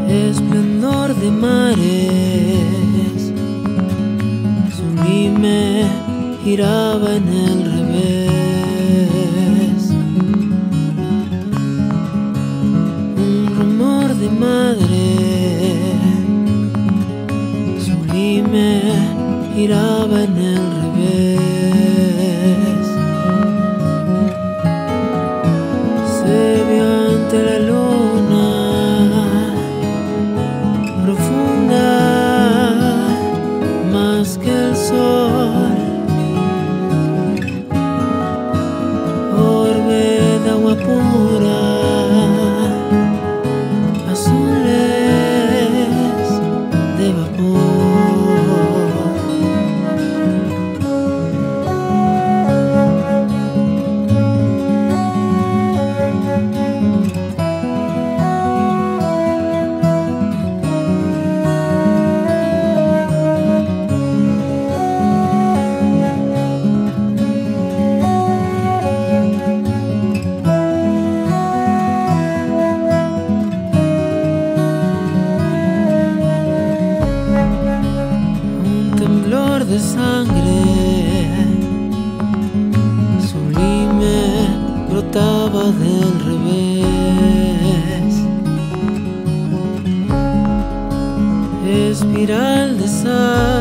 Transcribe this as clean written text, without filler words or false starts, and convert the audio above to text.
esplendor de mares, sublime giraba en el revés. Un rumor de madre, sublime giraba en el revés. Se vio ante la luna profunda, más que el sol, orbe de agua pura, azules de vapor. De sangre sublime brotaba del revés. Espiral de sal